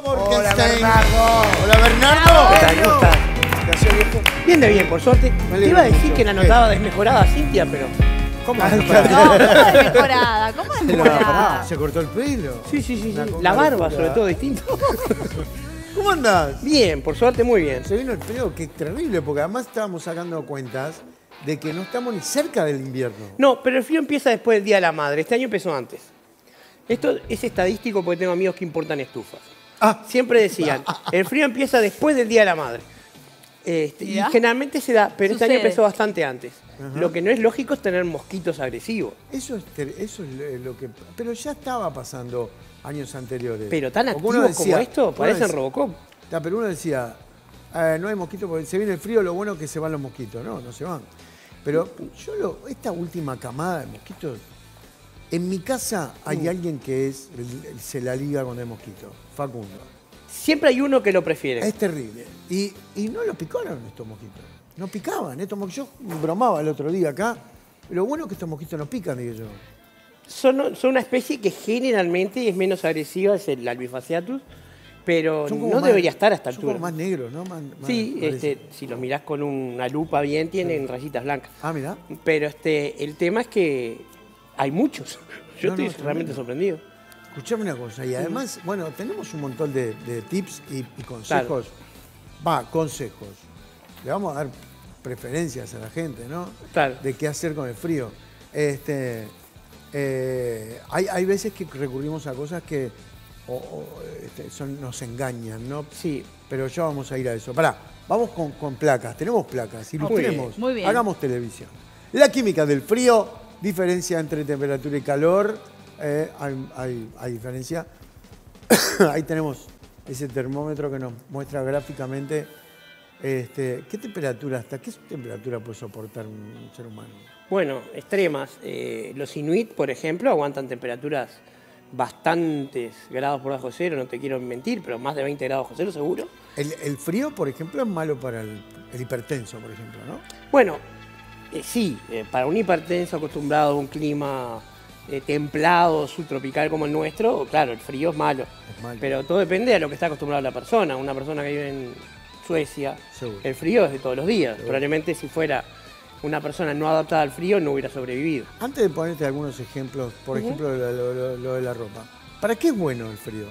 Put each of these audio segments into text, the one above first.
Hola, Morgenstern. Bernardo. Hola, Bernardo. ¿Qué tal? ¿Cómo estás? Gracias, viejo. Bien de bien, por suerte. Te alegro iba a decir mucho. que la notaba desmejorada Cintia, pero... ¿Cómo No, desmejorada? ¿cómo de mejorada? ¿Cómo de Se mejorada? se cortó el pelo. Sí, sí, sí. Una sí. cosa La barba, locura. sobre todo, distinto. ¿Cómo andás? Bien, por suerte, muy bien. Se vino el frío, que terrible, porque además estábamos sacando cuentas de que no estamos ni cerca del invierno. No, pero el frío empieza después del Día de la Madre. Este año empezó antes. Esto es estadístico porque tengo amigos que importan estufas. Siempre decían, el frío empieza después del Día de la Madre. Y ¿Ya? generalmente se da, pero este año Sucede. empezó bastante antes. Ajá. Lo que no es lógico es tener mosquitos agresivos. Eso es lo que... Pero ya estaba pasando años anteriores. Pero tan Porque uno activos como esto, uno parecen decía- Robocop. Pero uno decía, no hay mosquitos porque se viene el frío, lo bueno es que se van los mosquitos. No, no se van. Pero esta última camada de mosquitos, en mi casa hay alguien que se la liga con el mosquito, Facundo. Siempre hay uno que lo prefiere. Es terrible. Y no lo picaron estos mosquitos. No picaban estos mosquitos. Yo bromaba el otro día acá. Lo bueno es que estos mosquitos no pican, digo yo. Son una especie que generalmente es menos agresiva, es el Albifaciatus, pero Son como no más- debería estar a esta son altura. como más negros, ¿no? Sí, parece. si los mirás con una lupa bien, tienen rayitas blancas. Ah, mirá. Pero el tema es que hay muchos. Yo No, estoy no, realmente tremendo. sorprendido. Escuchame una cosa. Y además, bueno, tenemos un montón de tips y consejos. Consejos. Le vamos a dar preferencias a la gente, ¿no? Claro. De qué hacer con el frío. Hay veces que recurrimos a cosas que nos engañan, ¿no? Sí. Pero ya vamos a ir a eso. Pará, vamos con placas. Tenemos placas. Ilustremos. Muy bien. Hagamos televisión. La química del frío, diferencia entre temperatura y calor. Hay diferencia. Ahí tenemos ese termómetro que nos muestra gráficamente qué temperatura puede soportar un ser humano. Bueno, extremas. Los inuit, por ejemplo, aguantan temperaturas bastantes grados por debajo de cero, no te quiero mentir, pero más de 20 grados bajo cero seguro. El frío, por ejemplo, es malo para el hipertenso, por ejemplo, ¿no? Bueno, sí, para un hipertenso acostumbrado a un clima templado, subtropical como el nuestro, claro, el frío es malo. Es malo. Pero todo depende de lo que está acostumbrada la persona. Una persona que vive en Suecia, Seguro. el frío es de todos los días. Probablemente si fuera una persona no adaptada al frío no hubiera sobrevivido. Antes de ponerte algunos ejemplos, por ejemplo, lo de la ropa. ¿Para qué es bueno el frío?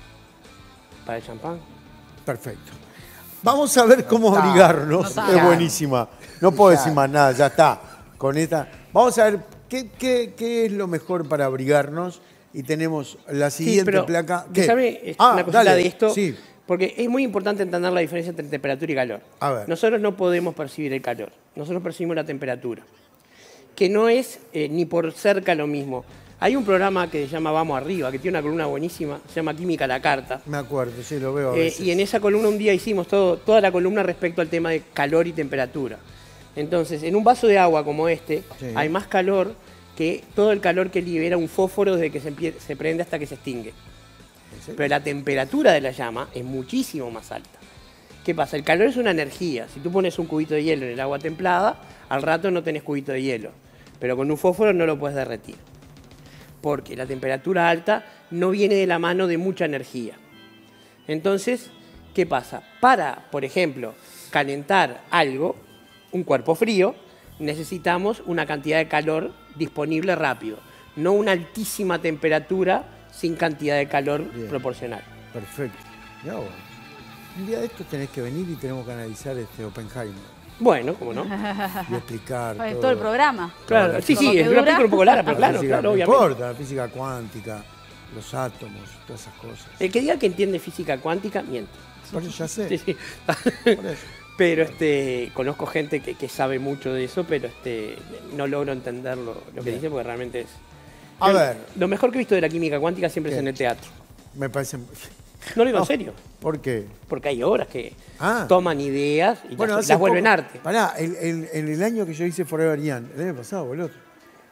Para el champán. Perfecto. Vamos a ver cómo abrigarnos. está. Es buenísima. No puedo decir más nada, ya está. Con esta. Vamos a ver qué es lo mejor para abrigarnos. Y tenemos la siguiente placa. ¿Qué? Déjame una cosita dale. de esto. Sí. Porque es muy importante entender la diferencia entre temperatura y calor. A ver. Nosotros no podemos percibir el calor. Nosotros percibimos la temperatura. Que no es ni por cerca lo mismo. Hay un programa que se llama Vamos Arriba, que tiene una columna buenísima, se llama Química a la Carta. Me acuerdo, sí, lo veo a veces. Y en esa columna un día hicimos toda la columna respecto al tema de calor y temperatura. Entonces, en un vaso de agua como este, Sí. hay más calor que todo el calor que libera un fósforo desde que se prende hasta que se extingue. ¿En serio? Pero la temperatura de la llama es muchísimo más alta. ¿Qué pasa? El calor es una energía. Si tú pones un cubito de hielo en el agua templada, al rato no tenés cubito de hielo. Pero con un fósforo no lo puedes derretir. Porque la temperatura alta no viene de la mano de mucha energía. Entonces, ¿qué pasa? Para, por ejemplo, calentar algo, un cuerpo frío, necesitamos una cantidad de calor disponible rápido, no una altísima temperatura sin cantidad de calor Bien. proporcional. Perfecto. Ya, bueno. Un día de estos tenés que venir y tenemos que analizar Oppenheimer. Bueno, ¿cómo no? Y explicar Todo el programa. Claro, sí, Como sí, que es una dura. película un poco larga, pero La claro, física, claro, no obviamente. importa, la física cuántica, los átomos, todas esas cosas. El que diga que entiende física cuántica, miente. Por eso ya sé. Sí, sí. Por eso. Pero conozco gente que sabe mucho de eso, pero no logro entender lo que Bien. dice porque realmente es... A ver. Lo mejor que he visto de la química cuántica siempre ¿Qué? es en el teatro. Me parece... No lo digo No. en serio, ¿Por qué? porque hay obras que Ah. toman ideas y Bueno, las hace vuelven poco- arte. Pará, en el año que yo hice Forever Young, el año pasado o el otro,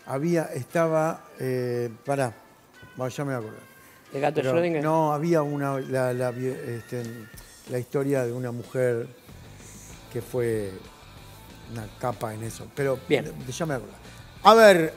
pará, bueno, ya me voy a acordar. El gato de Pero Schrödinger. no, había la historia de una mujer que fue una capa en eso. Pero Bien. ya me voy a acordar. A ver,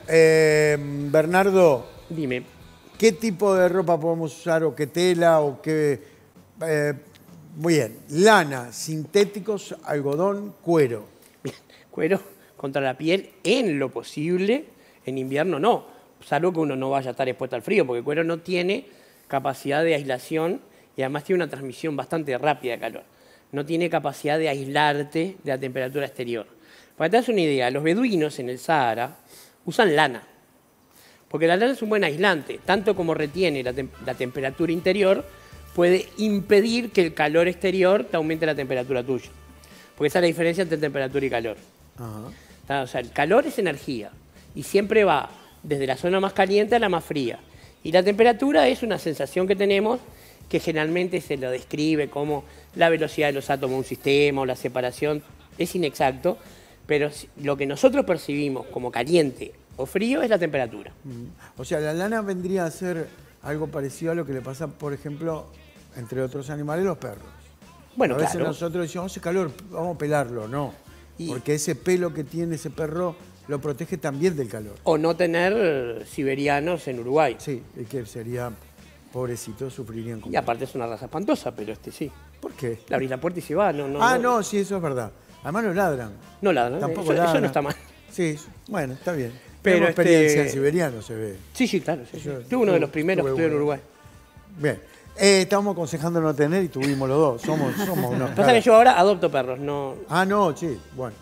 Bernardo, Dime. ¿qué tipo de ropa podemos usar o qué tela o qué Muy bien. Lana, sintéticos, algodón, cuero. Bien, cuero contra la piel en lo posible, en invierno no, salvo que uno no vaya a estar expuesto al frío, porque el cuero no tiene capacidad de aislación y además tiene una transmisión bastante rápida de calor. No tiene capacidad de aislarte de la temperatura exterior. Para que te das una idea, los beduinos en el Sahara usan lana, porque la lana es un buen aislante, tanto como retiene la temperatura interior, puede impedir que el calor exterior te aumente la temperatura tuya. Porque esa es la diferencia entre temperatura y calor. Ajá. O sea, el calor es energía y siempre va desde la zona más caliente a la más fría. Y la temperatura es una sensación que tenemos que generalmente se lo describe como la velocidad de los átomos de un sistema o la separación. Es inexacto, pero lo que nosotros percibimos como caliente o frío es la temperatura. O sea, la lana vendría a ser algo parecido a lo que le pasa, por ejemplo, entre otros animales, los perros. Bueno, a veces claro. nosotros decimos, hace calor, vamos a pelarlo. No, porque ese pelo que tiene ese perro lo protege también del calor. O no tener siberianos en Uruguay. Sí, y que sería, pobrecito, sufrirían con Y aparte es una raza espantosa, pero sí. ¿Por qué? Le abrís la puerta y se va. No, sí, eso es verdad. Además no ladran. No ladran. Tampoco Eso ladran. no está mal. Sí, bueno, está bien. Pero Tenemos experiencia en siberiano, se ve. Sí, claro. Sí. Yo Tuve uno de los primeros que tuve estuve en uno. Uruguay. Bien. Estábamos aconsejando no tener y tuvimos los dos. Somos unos Pasa que caras. yo ahora adopto perros, no. Ah, no, sí, bueno.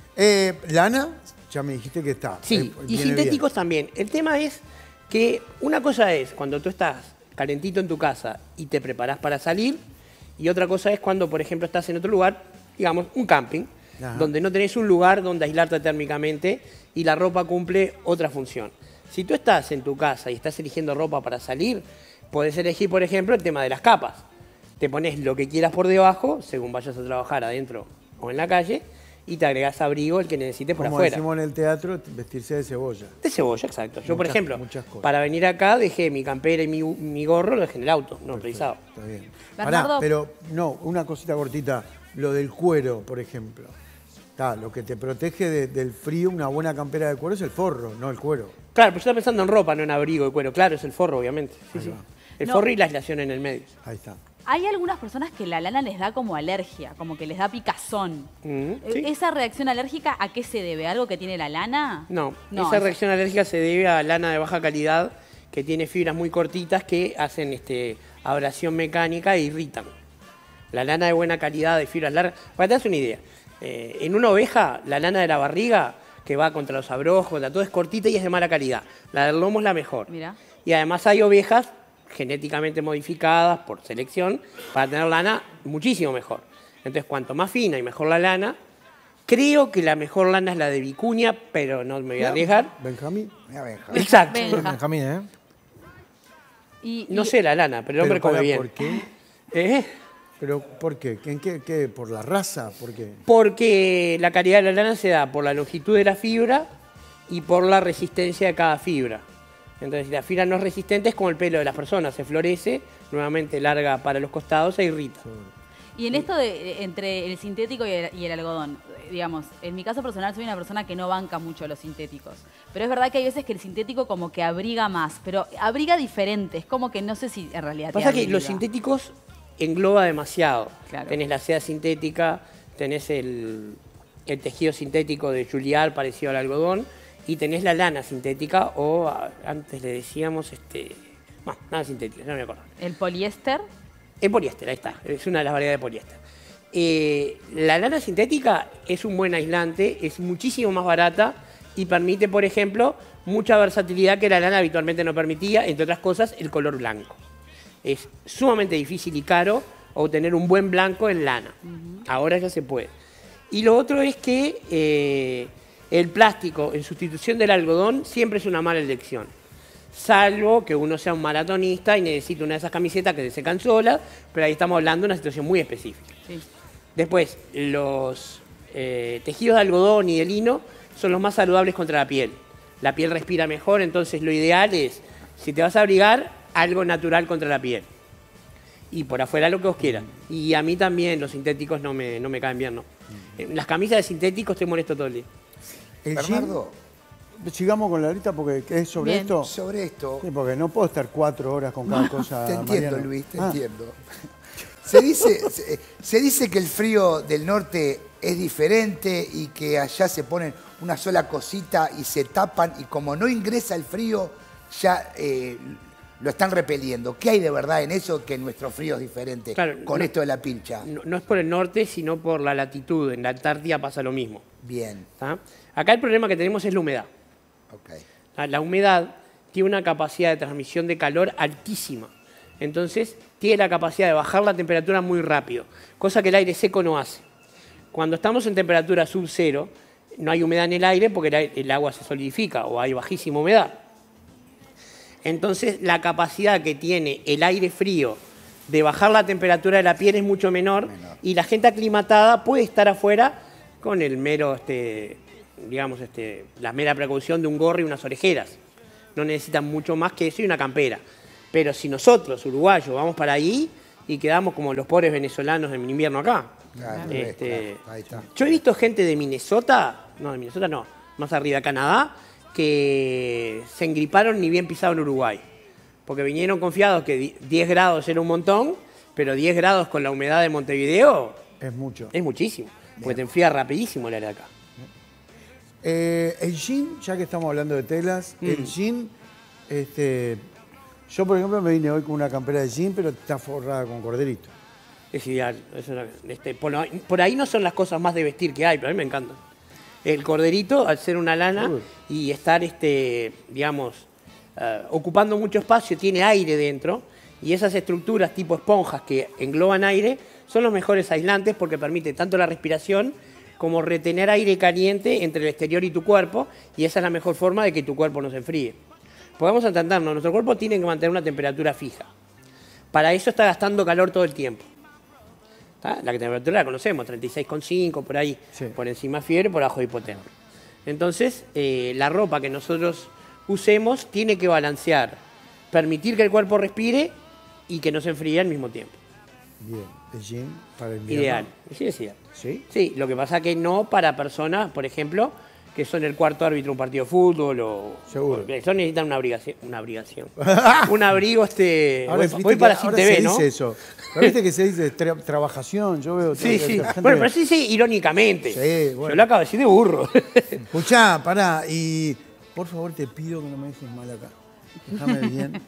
Lana, ya me dijiste que está. Sí, y viene sintéticos también. El tema es que una cosa es cuando tú estás calentito en tu casa y te preparás para salir, y otra cosa es cuando, por ejemplo, estás en otro lugar, digamos, un camping, Ajá. donde no tenés un lugar donde aislarte térmicamente y la ropa cumple otra función. Si tú estás en tu casa y estás eligiendo ropa para salir, podés elegir, por ejemplo, el tema de las capas. Te pones lo que quieras por debajo, según vayas a trabajar adentro o en la calle, y te agregás abrigo el que necesites por Como afuera. decimos en el teatro, vestirse de cebolla. De cebolla, exacto. Yo, por Muchas- ejemplo, muchas cosas. para venir acá dejé mi campera y mi gorro, lo dejé en el auto, no utilizado. Está bien. Bernardo. Pará, pero no, una cosita cortita. Lo del cuero, por ejemplo. Lo que te protege del frío, una buena campera de cuero, es el forro, no el cuero. Claro, pero yo estaba pensando en ropa, no en abrigo de cuero. Claro, es el forro, obviamente. Sí, Ahí sí. va. El No. forro y la aislación en el medio. Ahí está. Hay algunas personas que la lana les da como alergia, como que les da picazón. Sí. ¿Esa reacción alérgica a qué se debe? ¿Algo que tiene la lana? No, No, esa es- reacción alérgica se debe a lana de baja calidad que tiene fibras muy cortitas que hacen abrasión mecánica e irritan. La lana de buena calidad, de fibras largas. Para que te das una idea, en una oveja, la lana de la barriga, que va contra los abrojos, contra todo, es cortita y es de mala calidad. La del lomo es la mejor. Mirá. Y además hay ovejas genéticamente modificadas por selección para tener lana muchísimo mejor. Entonces, cuanto más fina y mejor la lana, creo que la mejor lana es la de vicuña, pero no me voy a arriesgar. Benjamín. Mira, Benjamín. Exacto. Benja. Benjamín, ¿eh? No sé la lana, pero el hombre come bien. ¿Por qué? ¿Eh? ¿Pero por qué? ¿En qué? ¿Por la raza? ¿Por qué? Porque la calidad de la lana se da por la longitud de la fibra y por la resistencia de cada fibra. Entonces, si la fibra no es resistente, es como el pelo de las personas, se florece, nuevamente larga para los costados e irrita. Y en esto entre el sintético y el algodón, digamos, en mi caso personal soy una persona que no banca mucho los sintéticos. Pero es verdad que hay veces que el sintético como que abriga más, pero abriga diferente. Es como que no sé si en realidad te Pasa que abriga. los sintéticos engloba demasiado. Claro. Tenés la seda sintética, tenés el tejido sintético de Juliard parecido al algodón, y tenés la lana sintética, o antes le decíamos, bueno, nada sintética, no me acuerdo. El poliéster. El poliéster, ahí está, es una de las variedades de poliéster. La lana sintética es un buen aislante, es muchísimo más barata y permite, por ejemplo, mucha versatilidad que la lana habitualmente no permitía, entre otras cosas, el color blanco. Es sumamente difícil y caro obtener un buen blanco en lana. Ahora ya se puede. Y lo otro es que el plástico en sustitución del algodón siempre es una mala elección. Salvo que uno sea un maratonista y necesite una de esas camisetas que se secan solas, pero ahí estamos hablando de una situación muy específica. Sí. Después, los tejidos de algodón y de lino son los más saludables contra la piel. La piel respira mejor, entonces lo ideal es, si te vas a abrigar, algo natural contra la piel. Y por afuera lo que os quieran. Y a mí también los sintéticos no me caen bien, ¿no? Las camisas de sintéticos estoy molesto todo el día. El Bernardo, sigamos con la lista porque es sobre Bien. esto. sobre esto, Sí, porque no puedo estar 4 horas con cada cosa. te entiendo, Mariano. Luis, te Ah, entiendo. Se dice que el frío del norte es diferente y que allá se ponen una sola cosita y se tapan y como no ingresa el frío, ya lo están repeliendo. ¿Qué hay de verdad en eso que nuestro frío es diferente con esto de la pilcha? No es por el norte, sino por la latitud. En la Antártida pasa lo mismo. Bien. ¿Tá? Acá el problema que tenemos es la humedad. Okay. La humedad tiene una capacidad de transmisión de calor altísima. Entonces, tiene la capacidad de bajar la temperatura muy rápido, cosa que el aire seco no hace. Cuando estamos en temperatura sub cero, no hay humedad en el aire porque el agua se solidifica o hay bajísima humedad. Entonces, la capacidad que tiene el aire frío de bajar la temperatura de la piel es mucho menor y la gente aclimatada puede estar afuera con el mero, la mera precaución de un gorro y unas orejeras. No necesitan mucho más que eso y una campera. Pero si nosotros, uruguayos, vamos para ahí y quedamos como los pobres venezolanos en invierno acá. Claro, ahí está. Yo he visto gente de Minnesota, no, más arriba, Canadá, que se engriparon ni bien pisaron Uruguay. Porque vinieron confiados que 10 grados era un montón, pero 10 grados con la humedad de Montevideo Es mucho. es muchísimo. Porque te enfría rapidísimo el aire acá. El jean, ya que estamos hablando de telas, el jean, yo por ejemplo me vine hoy con una campera de jean, pero está forrada con corderito. Es ideal. Por ahí no son las cosas más de vestir que hay, pero a mí me encanta. El corderito, al ser una lana y estar, ocupando mucho espacio, tiene aire dentro, y esas estructuras tipo esponjas que engloban aire son los mejores aislantes porque permite tanto la respiración como retener aire caliente entre el exterior y tu cuerpo, y esa es la mejor forma de que tu cuerpo no se enfríe. Podemos entendernos, nuestro cuerpo tiene que mantener una temperatura fija. Para eso está gastando calor todo el tiempo. ¿Tá? La temperatura la conocemos, 36,5 por ahí, por encima fiebre, por abajo hipotermia. Entonces, la ropa que nosotros usemos tiene que balancear, permitir que el cuerpo respire y que no se enfríe al mismo tiempo. Bien, el jean para el invierno. Ideal, sí es cierto. ¿Sí? Sí, lo que pasa que no para personas, por ejemplo, que son el cuarto árbitro de un partido de fútbol o... Seguro. Eso necesitan una abrigación. Un abrigo, Ahora, voy para sin TV, se ¿no? dice eso. Pero viste que se dice trabajación, yo veo... Sí. gente- Bueno, pero sí, irónicamente. Sí, bueno. Yo lo acabo de decir de burro. Escuchá, pará, y por favor te pido que no me dejes mal acá. Déjame bien.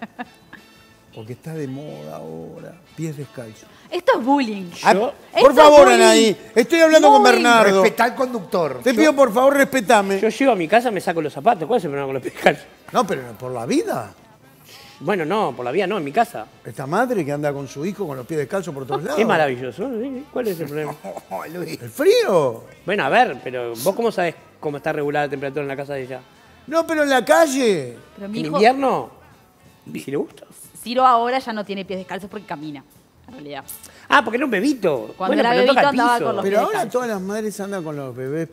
Porque está de moda ahora. Pies descalzos. Esto es bullying. Yo- Por Esto favor, es bullying. Anaí, estoy hablando con Muy. Bernardo. Respetá al conductor. Te pido por favor, respetame. Yo llego a mi casa, me saco los zapatos. ¿Cuál es el problema con los pies descalzos? No, pero por la vida. Bueno, no, por la vía no, en mi casa. Esta madre que anda con su hijo con los pies descalzos por todos lados. Es maravilloso. ¿Sí? ¿Cuál es el problema? Oh, Luis. ¿El frío? Bueno, a ver, pero vos cómo sabés cómo está regulada la temperatura en la casa de ella. No, pero en la calle. Pero mi ¿En hijo, invierno? Si le gusta. Ciro ahora ya no tiene pies descalzos porque camina, en realidad. Ah, porque era un bebito. Cuando era pero no toca bebito el andaba piso. con los Pero pies ahora descalzos. todas las madres andan con los bebés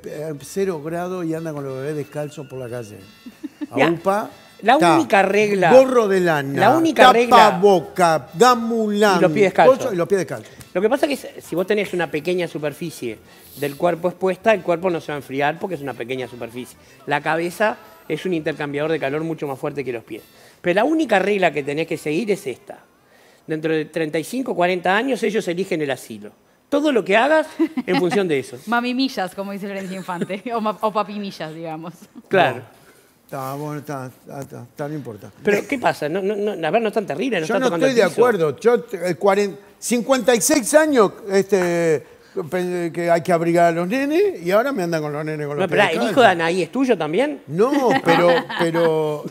0 grados y andan con los bebés descalzos por la calle. A Mira, UPA. la está única regla- Gorro de lana. la única regla- tapaboca, gamulán. Y los pies descalzos. coso, y los pies descalzos. Lo que pasa es que si vos tenés una pequeña superficie del cuerpo expuesta, el cuerpo no se va a enfriar porque es una pequeña superficie. La cabeza es un intercambiador de calor mucho más fuerte que los pies. Pero la única regla que tenés que seguir es esta. Dentro de 35, 40 años ellos eligen el asilo. Todo lo que hagas en función de eso. Mamimillas, como dice Florencia Infante, o papimillas, digamos. Claro. Está, bueno, está, no importa. Pero ¿qué pasa? A ver, no es tan terrible. No Yo está no tocando estoy de el piso. acuerdo. Yo, 56 años que hay que abrigar a los nenes y ahora me andan con los nenes con los No, pies pero ¿el descalzos. hijo de Anaí es tuyo también? No, pero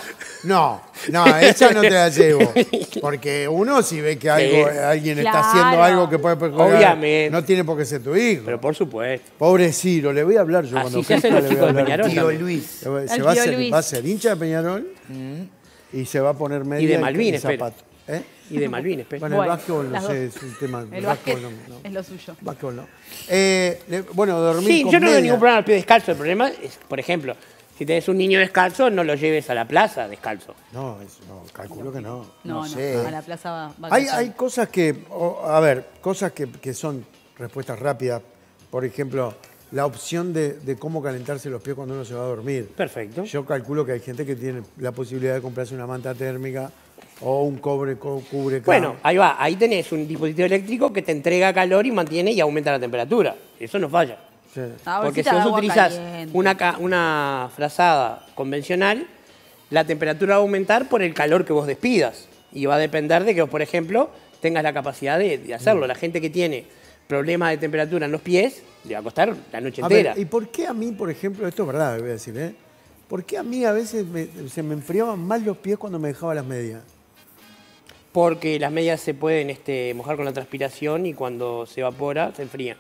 no, esa no te la llevo. Porque uno si ve que alguien está haciendo Claro. algo que puede perjudicar, Obviamente. no tiene por qué ser tu hijo. Pero por supuesto. Pobre Ciro, le voy a hablar yo Así cuando se hacen crezca, los le voy a chicos de hablar. Peñarol Tío también. Luis. Se El va a tío ser, Luis. va a ser hincha de Peñarol y se va a poner media Y de Malvin, y espero. zapato. ¿Eh? Y de Malvin, espera. Bueno, el básquetbol no las sé, dos. es un tema. El básquet no. es lo suyo. Básquetbol no. Bueno, dormir Sí, con yo no veo media. ningún problema al pie descalzo. El problema es, por ejemplo, si tenés un niño descalzo, no lo lleves a la plaza descalzo. No, calculo que no. No, sé. a la plaza va Hay cosas cosas que son respuestas rápidas. Por ejemplo, la opción de cómo calentarse los pies cuando uno se va a dormir. Perfecto. Yo calculo que hay gente que tiene la posibilidad de comprarse una manta térmica O un cubre Bueno, ahí va. Ahí tenés un dispositivo eléctrico que te entrega calor y mantiene y aumenta la temperatura. Eso no falla. Sí. Una Porque bolsita si de vos agua utilizás caliente. una frazada convencional, la temperatura va a aumentar por el calor que vos despidas. Y va a depender de que vos, por ejemplo, tengas la capacidad de hacerlo. La gente que tiene problemas de temperatura en los pies, le va a costar la noche A ver, entera. ¿y por qué a mí, por ejemplo, esto es verdad, voy a decir, ¿eh? ¿Por qué a mí a veces se me enfriaban más los pies cuando me dejaba las medias? Porque las medias se pueden mojar con la transpiración y cuando se evapora, se enfrían.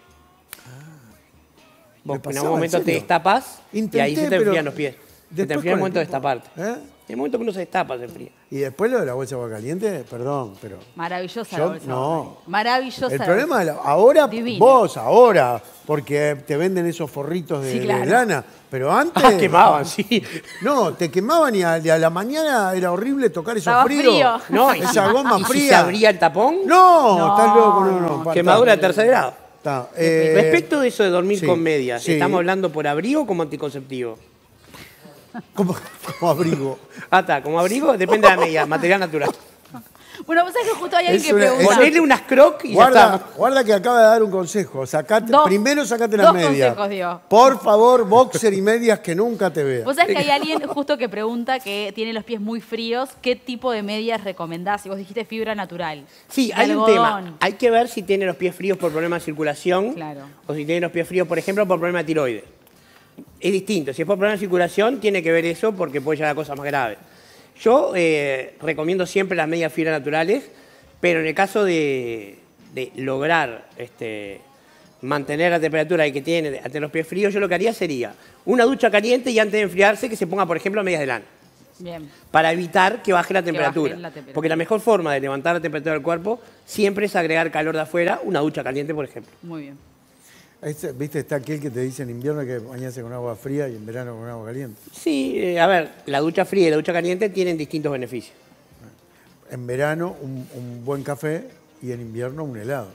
Vos ¿Me en pasaba, algún momento en te serio? destapas y Intenté, ahí se te pero enfrían los pies. Se te después enfría en el con el momento de tiempo- destaparte. ¿Eh? En el momento que uno se destapa, se enfría. Y después lo de la bolsa de agua caliente, perdón, pero... Maravillosa Yo- la bolsa. no. Maravillosa. El la problema bolsa. de ahora, Divina. vos ahora, porque te venden esos forritos de, Sí, claro. de lana, pero antes... Ah, quemaban, sí. No, te quemaban y a la mañana era horrible tocar esos Estaba fríos. frío. No, Esa goma ¿y fría. si se abría el tapón? No, No, estás loco, no. no. Quemadura de tercer grado. Está, Respecto de eso de dormir sí, con medias, sí. ¿estamos hablando por abrigo o como anticonceptivo? como abrigo. Ah, está, como abrigo depende de la media, material natural. Bueno, vos sabés que justo hay alguien Es que una- pregunta. Ponerle unas croc y ya Guarda, está. guarda que acaba de dar un consejo. Primero sacate las dos medias. consejos dio. Por favor, boxer y medias que nunca te vean. Vos sabés que hay alguien justo que pregunta que tiene los pies muy fríos, ¿qué tipo de medias recomendás? Y vos dijiste fibra natural. Sí, De hay un algodón. tema. Hay que ver si tiene los pies fríos por problema de circulación Claro. o si tiene los pies fríos, por ejemplo, por problema de tiroides. Es distinto. Si es por problema de circulación, tiene que ver eso porque puede llegar a cosas más graves. Yo recomiendo siempre las medias fibra naturales, pero en el caso de lograr mantener la temperatura que tiene ante los pies fríos, yo lo que haría sería una ducha caliente y antes de enfriarse que se ponga, por ejemplo, medias de lana. Bien. Para evitar que baje la temperatura. baje la temperatura. Porque la mejor forma de levantar la temperatura del cuerpo siempre es agregar calor de afuera, una ducha caliente, por ejemplo. Muy bien. ¿Viste? Está aquel que te dice en invierno que bañarse con agua fría y en verano con agua caliente. Sí, a ver, la ducha fría y la ducha caliente tienen distintos beneficios. En verano un buen café y en invierno un helado.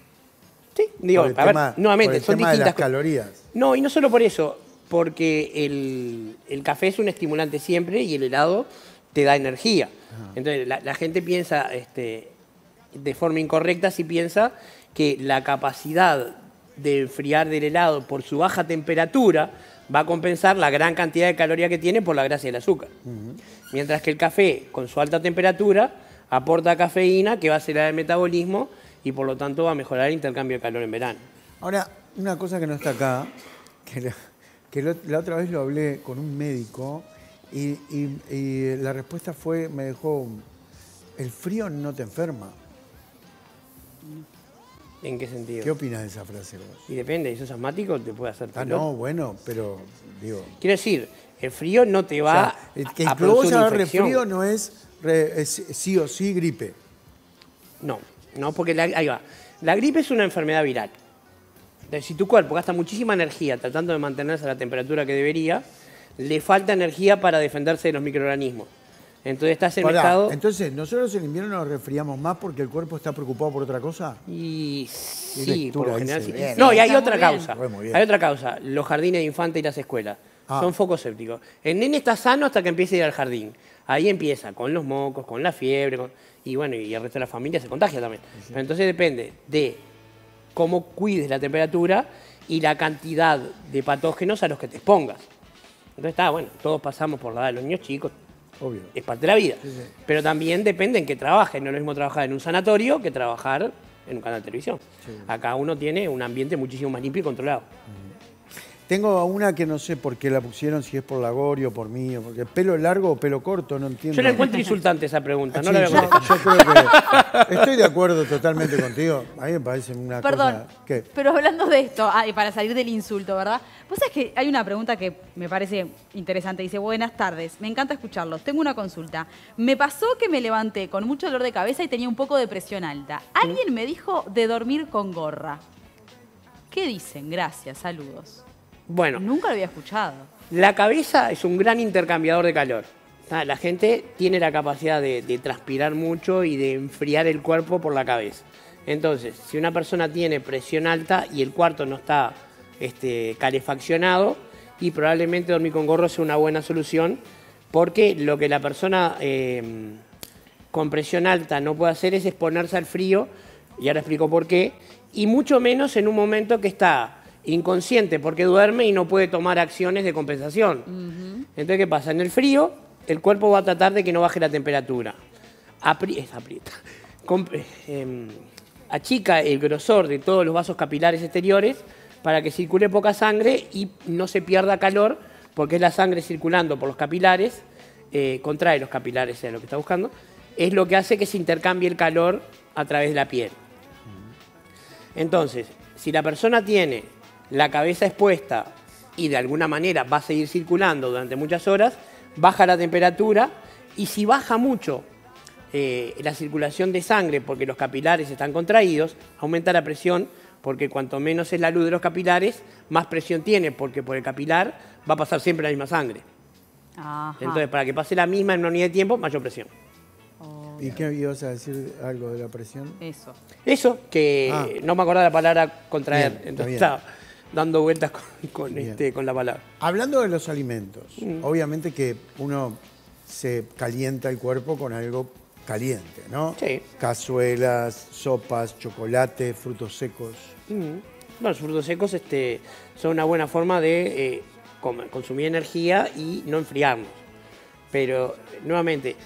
Sí, digo, Por el a ver, tema- nuevamente, por el son tema de distintas las cosas. calorías. No, y no solo por eso, porque el café es un estimulante siempre y el helado te da energía. Entonces, la gente piensa de forma incorrecta si piensa que la capacidad de enfriar del helado por su baja temperatura va a compensar la gran cantidad de calorías que tiene por la grasa y el azúcar. Mientras que el café, con su alta temperatura, aporta cafeína que va a acelerar el metabolismo y por lo tanto va a mejorar el intercambio de calor en verano. Ahora, una cosa que no está acá, que la otra vez lo hablé con un médico y la respuesta fue, me dejó, el frío no te enferma. ¿En qué sentido? ¿Qué opinas de esa frase vos? Y depende, si sos asmático te puede hacer Ah, calor. no, bueno, pero digo... Quiero decir, el frío no te o va sea, que a vos producir una agarres infección. frío no es sí o sí gripe. No, porque ahí va. La gripe es una enfermedad viral. Entonces, si tu cuerpo gasta muchísima energía tratando de mantenerse a la temperatura que debería, le falta energía para defenderse de los microorganismos. Entonces estás en un Pará, estado... entonces, ¿nosotros en invierno nos resfriamos más porque el cuerpo está preocupado por otra cosa? Y sí, lectura por lo ahí general se sí. ve. No, y hay Está otra muy bien. causa. Fue muy bien. Hay otra causa. Los jardines de infantes y las escuelas. Ah. Son focos sépticos. El nene está sano hasta que empiece a ir al jardín. Ahí empieza con los mocos, con la fiebre, y bueno, y el resto de la familia se contagia también. Pero entonces depende de cómo cuides la temperatura y la cantidad de patógenos a los que te expongas. Entonces está, bueno, todos pasamos por la edad de los niños chicos, Obvio. es parte de la vida. Sí, sí. Pero también depende en qué trabajes. No es lo mismo trabajar en un sanatorio que trabajar en un canal de televisión. Acá uno tiene un ambiente muchísimo más limpio y controlado. Tengo una que no sé por qué la pusieron, si es por la Gori o por mí, o porque pelo largo o pelo corto, no entiendo. Yo le encuentro insultante esa pregunta, no Sí, la voy a yo contestar. creo que estoy de acuerdo totalmente contigo. A mí me parece una Perdón, cosa... ¿Qué? pero hablando de esto, y para salir del insulto, ¿verdad? Vos sabés que hay una pregunta que me parece interesante. Dice, buenas tardes, me encanta escucharlos. Tengo una consulta. Me pasó que me levanté con mucho dolor de cabeza y tenía un poco de presión alta. Alguien me dijo de dormir con gorra. ¿Qué dicen? Gracias, saludos. Bueno, Nunca lo había escuchado. la cabeza es un gran intercambiador de calor. La gente tiene la capacidad de transpirar mucho y de enfriar el cuerpo por la cabeza. Entonces, si una persona tiene presión alta y el cuarto no está calefaccionado, y probablemente dormir con gorro sea una buena solución, porque lo que la persona con presión alta no puede hacer es exponerse al frío, y ahora explico por qué, y mucho menos en un momento que está inconsciente porque duerme y no puede tomar acciones de compensación. Entonces, ¿qué pasa? En el frío, el cuerpo va a tratar de que no baje la temperatura. Aprieta. Achica el grosor de todos los vasos capilares exteriores para que circule poca sangre y no se pierda calor, porque es la sangre circulando por los capilares, contrae los capilares, es lo que está buscando, es lo que hace que se intercambie el calor a través de la piel. Entonces, si la persona tiene la cabeza expuesta y de alguna manera va a seguir circulando durante muchas horas, baja la temperatura, y si baja mucho la circulación de sangre porque los capilares están contraídos, aumenta la presión, porque cuanto menos es la luz de los capilares, más presión tiene, porque por el capilar va a pasar siempre la misma sangre. Ajá. Entonces, para que pase la misma en una unidad de tiempo, mayor presión. ¿Y qué ibas a decir algo de la presión? Eso. Eso, que no me acordaba la palabra contraer, Bien, entonces está estaba dando vueltas con la palabra. Hablando de los alimentos, obviamente que uno se calienta el cuerpo con algo caliente, ¿no? Sí. Cazuelas, sopas, chocolate, frutos secos. Bueno, los frutos secos son una buena forma de consumir energía y no enfriarnos. Pero, nuevamente,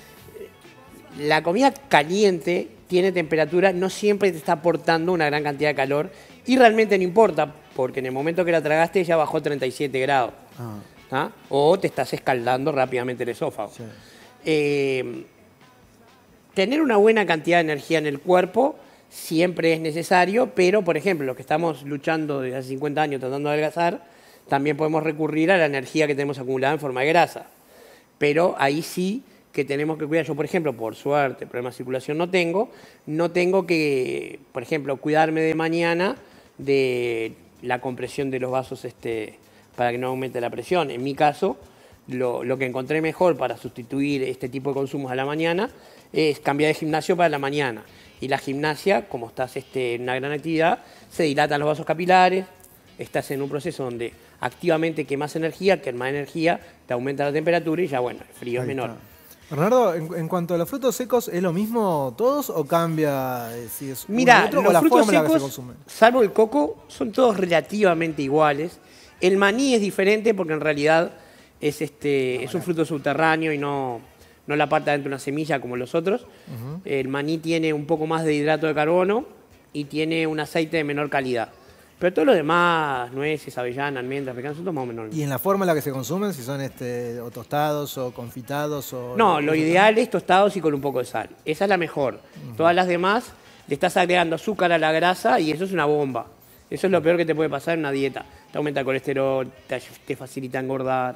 la comida caliente tiene temperatura, no siempre te está aportando una gran cantidad de calor y realmente no importa, porque en el momento que la tragaste ya bajó 37 grados. ¿Ah? O te estás escaldando rápidamente el esófago. Sí. Tener una buena cantidad de energía en el cuerpo siempre es necesario, pero, por ejemplo, los que estamos luchando desde hace 50 años tratando de adelgazar, también podemos recurrir a la energía que tenemos acumulada en forma de grasa. Pero ahí sí que tenemos que cuidar. Yo, por ejemplo, por suerte, problemas de circulación no tengo que, por ejemplo, cuidarme de mañana de la compresión de los vasos para que no aumente la presión. En mi caso, lo que encontré mejor para sustituir este tipo de consumos a la mañana es cambiar de gimnasio para la mañana. Y la gimnasia, como estás en una gran actividad, se dilatan los vasos capilares, estás en un proceso donde activamente quemas energía, que más energía te aumenta la temperatura y ya, bueno, el frío es menor. Bernardo, en cuanto a los frutos secos, ¿es lo mismo todos o cambia si es Mira, uno u otro, los o la frutos forma en la que se secos, consumen? salvo el coco, son todos relativamente iguales. El maní es diferente porque en realidad es un fruto subterráneo y no la parte adentro de una semilla como los otros. El maní tiene un poco más de hidrato de carbono y tiene un aceite de menor calidad. Pero todo lo demás, nueces, avellanas, almendras, pecanas, son todos más o menos. ¿Y en la forma en la que se consumen? Si son o tostados o confitados o... No, lo ideal es tostados y con un poco de sal. Esa es la mejor. Todas las demás le estás agregando azúcar a la grasa y eso es una bomba. Eso es lo peor que te puede pasar en una dieta. Te aumenta el colesterol, te facilita engordar.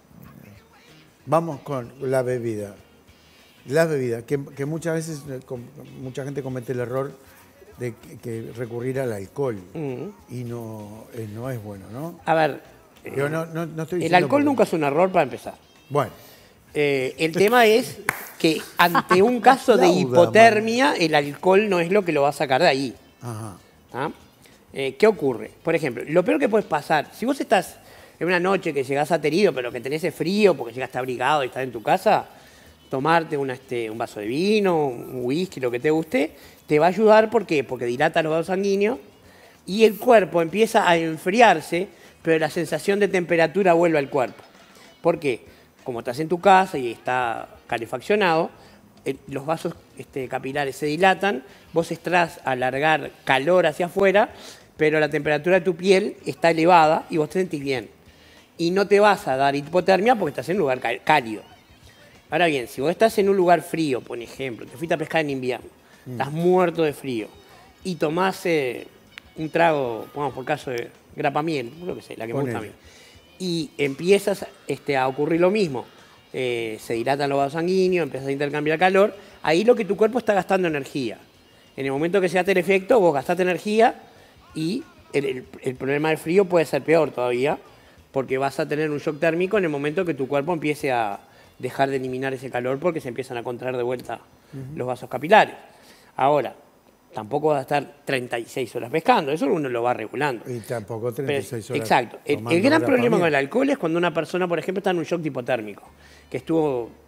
Vamos con la bebida. La bebida, que muchas veces mucha gente comete el error de que recurrir al alcohol. Y no es bueno, ¿no? A ver, Yo no estoy el diciendo alcohol por- nunca es un error para empezar. Bueno, El tema es que ante un caso de Aplauda, hipotermia, el alcohol no es lo que lo va a sacar de ahí. ajá. ¿Ah? ¿Qué ocurre? Por ejemplo, lo peor que puedes pasar, si vos estás en una noche que llegás aterido, pero que tenés frío porque llegaste abrigado y estás en tu casa, tomarte un vaso de vino, un whisky, lo que te guste, te va a ayudar. ¿Por qué? Porque dilata los vasos sanguíneos y el cuerpo empieza a enfriarse, pero la sensación de temperatura vuelve al cuerpo. ¿Por qué? Como estás en tu casa y está calefaccionado, los vasos capilares se dilatan, vos estás a alargar calor hacia afuera, pero la temperatura de tu piel está elevada y vos te sentís bien. Y no te vas a dar hipotermia porque estás en un lugar cálido. Ahora bien, si vos estás en un lugar frío, por ejemplo, te fuiste a pescar en invierno, estás muerto de frío y tomás un trago, pongamos por caso de grapamiel, lo que sé, la que me gusta a mí, y empiezas a ocurrir lo mismo, se dilatan los vasos sanguíneos, empiezas a intercambiar calor, ahí lo que tu cuerpo está gastando energía. En el momento que se hace el efecto, vos gastaste energía y el problema del frío puede ser peor todavía, porque vas a tener un shock térmico en el momento que tu cuerpo empiece a dejar de eliminar ese calor porque se empiezan a contraer de vuelta los vasos capilares. Ahora, tampoco vas a estar 36 horas pescando, eso uno lo va regulando. Y tampoco Pero, 36 horas. exacto. El gran problema con el alcohol es cuando una persona, por ejemplo, está en un shock hipotérmico, que estuvo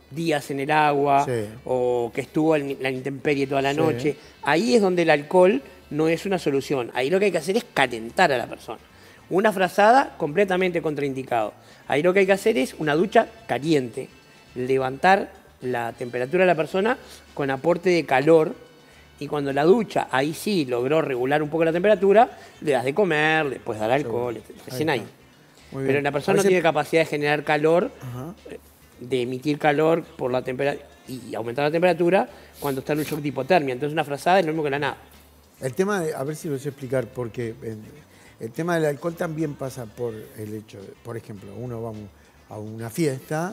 días en el agua Sí. o que estuvo en la intemperie toda la Sí. noche, ahí es donde el alcohol no es una solución. Ahí lo que hay que hacer es calentar a la persona. Una frazada completamente contraindicado. Ahí lo que hay que hacer es una ducha caliente, levantar la temperatura de la persona con aporte de calor, y cuando la ducha ahí sí logró regular un poco la temperatura, le das de comer, le puedes dar alcohol, recién ahí. Muy Pero bien. la persona A no veces- tiene capacidad de generar calor, Ajá. de emitir calor por la temperatura y aumentar la temperatura cuando está en un shock de hipotermia. Entonces una frazada es lo mismo que la nada. El tema de, a ver si lo sé explicar, porque el tema del alcohol también pasa por el hecho, por ejemplo, uno va a una fiesta